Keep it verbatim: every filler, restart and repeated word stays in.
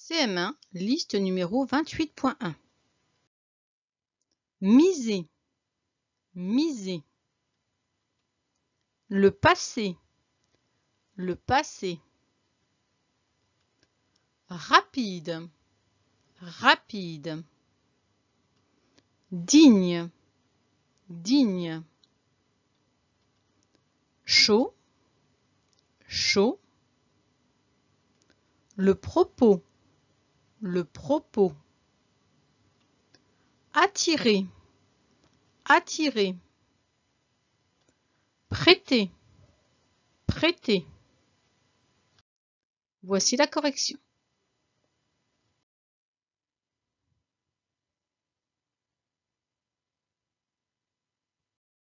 C M un, liste numéro vingt-huit point un. Miser, miser. Le passé, le passé. Rapide, rapide. Digne, digne. Chaud, chaud. Le propos, le propos. Attirer, attirer. Prêter, prêter. Voici la correction.